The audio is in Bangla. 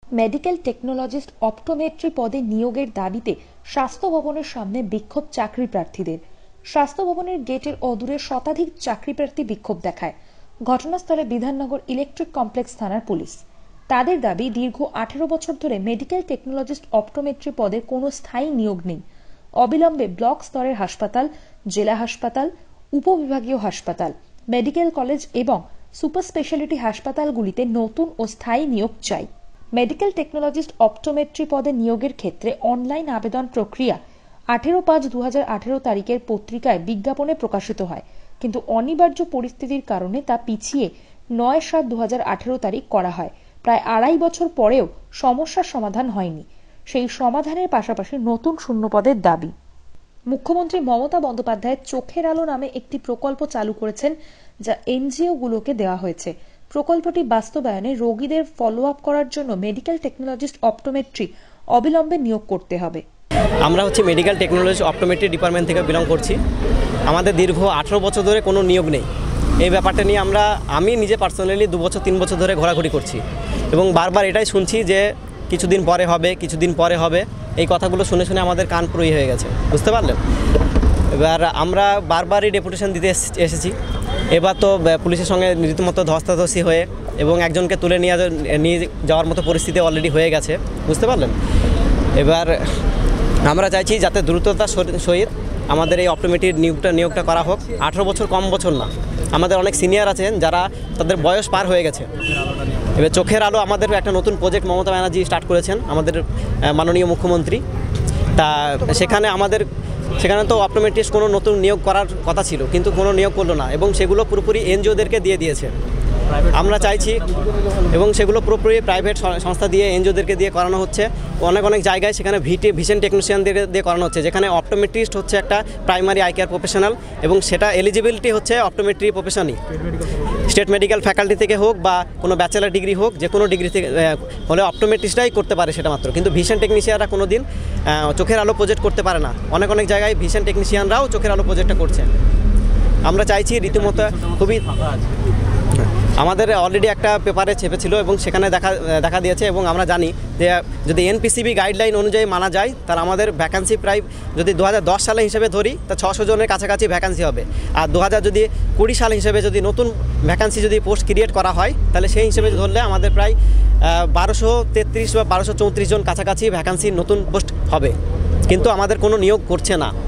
মেডিকেল টেকনোলজিস্ট অপটোমেট্রি পদে নিয়োগের দাবিতে স্বাস্থ্য ভবনের সামনে বিক্ষোভ চাকরি প্রার্থীদের। স্বাস্থ্য ভবনের গেটের অদূরে শতাধিক চাকরি প্রার্থী বিক্ষোভ দেখায়। ঘটনাস্থলে বিধাননগর ইলেকট্রিক কমপ্লেক্স থানার পুলিশ। তাদের দাবি, দীর্ঘ 18 বছর ধরে মেডিকেল টেকনোলজিস্ট অপটোমেট্রি পদে কোনো স্থায়ী নিয়োগ নেই। অবিলম্বে ব্লক স্তরের হাসপাতাল, জেলা হাসপাতাল, উপবিভাগীয় হাসপাতাল, মেডিকেল কলেজ এবং সুপার স্পেশালিটি হাসপাতালগুলিতে নতুন ও স্থায়ী নিয়োগ চাই। মেডিকেল টেকনোলজিস্ট অপটোমেট্রি পদে নিয়োগের ক্ষেত্রে অনলাইন আবেদন প্রক্রিয়া 18/5/2018 তারিখের পত্রিকায় বিজ্ঞাপনে প্রকাশিত হয়, কিন্তু অনিবার্য পরিস্থিতির কারণে তা পিছিয়ে 9/7/2018 তারিখ করা হয়। প্রায় 2.5 বছর পরেও সমস্যার সমাধান হয়নি। সেই সমাধানের পাশাপাশি নতুন শূন্যপদের দাবি। মুখ্যমন্ত্রী মমতা বন্দ্যোপাধ্যায় চোখের আলো নামে একটি প্রকল্প চালু করেছেন, যা এনজিওগুলোকে দেওয়া হয়েছে। প্রকল্পটি বাস্তবায়নে রোগীদের ফলো আপ করার জন্য মেডিকেল টেকনোলজিস্ট অপটোমেট্রি অবিলম্বে নিয়োগ করতে হবে। আমরা মেডিকেল টেকনোলজি অপটোমেট্রি ডিপার্টমেন্ট থেকে বিলং করছি। আমাদের দীর্ঘ 18 বছর ধরে কোনো নিয়োগ নেই। এই ব্যাপারটা নিয়ে আমি নিজে পার্সোনালি 2 বছর 3 বছর ধরে ঘোরাঘুরি করছি এবং বারবার এটাই শুনছি যে কিছুদিন পরে হবে। এই কথাগুলো শুনে শুনে আমাদের কান পুরোই হয়ে গেছে, বুঝতে পারলেন। এবার আমরা বারবারই ডেপুটেশন দিতে এসেছি। এবার তো পুলিশের সঙ্গে রীতিমতো ধস্তাধস্তি হয়ে এবং একজনকে তুলে নিয়ে যাওয়ার মতো পরিস্থিতি অলরেডি হয়ে গেছে, বুঝতে পারলেন। এবার আমরা চাইছি যাতে দ্রুততার সহিত আমাদের এই অপটোমেট্রি নিয়োগটা করা হোক। 18 বছর কম বছর না, আমাদের অনেক সিনিয়র আছেন যারা তাদের বয়স পার হয়ে গেছে। এবার চোখের আলো আমাদের একটা নতুন প্রজেক্ট মমতা ব্যানার্জি স্টার্ট করেছেন, আমাদের মাননীয় মুখ্যমন্ত্রী। তা সেখানে তো অপটোমেট্রিস্ট কোনো নতুন নিয়োগ করার কথা ছিল, কিন্তু কোনো নিয়োগ করলো না এবং সেগুলো পুরোপুরি এনজিওদেরকে দিয়ে দিয়েছে। আমরা চাইছি এবং সেগুলো পুরোপুরি প্রাইভেট সংস্থা দিয়ে এনজিওদেরকে দিয়ে করানো হচ্ছে। অনেক জায়গায় সেখানে ভিশন টেকনিশিয়ানদের দিয়ে করানো হচ্ছে, যেখানে অপটোমেট্রিস্ট হচ্ছে একটা প্রাইমারি আই কেয়ার প্রফেশনাল এবং সেটা এলিজিবিলিটি হচ্ছে অপটোমেট্রি প্রফেশনই। স্টেট মেডিকেল ফ্যাকাল্টি থেকে হোক বা কোনো ব্যাচেলার ডিগ্রি হোক, যে কোনো ডিগ্রি থেকে হলে অপটোমেট্রিস্টরাই করতে পারে সেটা মাত্র, কিন্তু ভিশন টেকনিশিয়ানরা কোনো দিন চোখের আলো প্রজেক্ট করতে পারে না। অনেক জায়গায় ভিশন টেকনিশিয়ানরাও চোখের আলো প্রজেক্টটা করছে। আমরা চাইছি রীতিমতো খুবই আমাদের অলরেডি একটা পেপারে ছেপেছিল এবং সেখানে দেখা দিয়েছে এবং আমরা জানি যে যদি এনপিসিবি গাইডলাইন অনুযায়ী মানা যায় তাহলে আমাদের ভ্যাকান্সি প্রায় যদি 2010 সালে হিসেবে ধরি তা 600 জনের কাছাকাছি ভ্যাকান্সি হবে। আর 2020 সাল হিসেবে যদি নতুন ভ্যাকান্সি যদি পোস্ট ক্রিয়েট করা হয় তাহলে সেই হিসেবে ধরলে আমাদের প্রায় 1233 বা 1234 জন কাছাকাছি ভ্যাকান্সি নতুন পোস্ট হবে, কিন্তু আমাদের কোনো নিয়োগ করছে না।